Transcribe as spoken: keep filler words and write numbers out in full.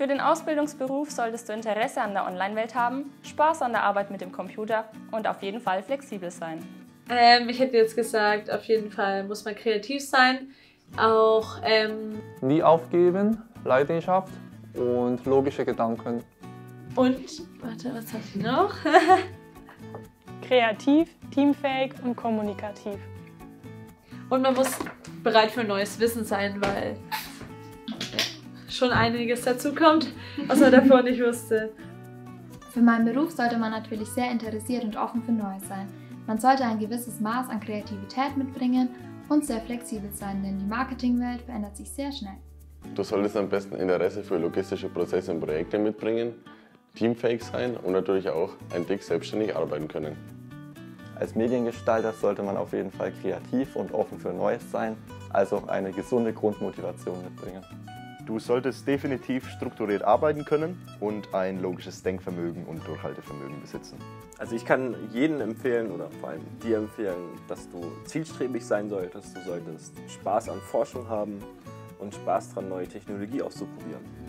Für den Ausbildungsberuf solltest du Interesse an der Online-Welt haben, Spaß an der Arbeit mit dem Computer und auf jeden Fall flexibel sein. Ähm, ich hätte jetzt gesagt, auf jeden Fall muss man kreativ sein, auch ähm nie aufgeben, Leidenschaft und logische Gedanken. Und, warte, was habe ich noch? Kreativ, teamfähig und kommunikativ. Und man muss bereit für neues Wissen sein, weil ja, schon einiges dazu kommt, was man davor nicht wusste. Für meinen Beruf sollte man natürlich sehr interessiert und offen für Neues sein. Man sollte ein gewisses Maß an Kreativität mitbringen und sehr flexibel sein, denn die Marketingwelt verändert sich sehr schnell. Du solltest am besten Interesse für logistische Prozesse und Projekte mitbringen, teamfähig sein und natürlich auch ein Weg selbstständig arbeiten können. Als Mediengestalter sollte man auf jeden Fall kreativ und offen für Neues sein, also eine gesunde Grundmotivation mitbringen. Du solltest definitiv strukturiert arbeiten können und ein logisches Denkvermögen und Durchhaltevermögen besitzen. Also ich kann jedem empfehlen oder vor allem dir empfehlen, dass du zielstrebig sein solltest. Du solltest Spaß an Forschung haben und Spaß daran, neue Technologie auszuprobieren.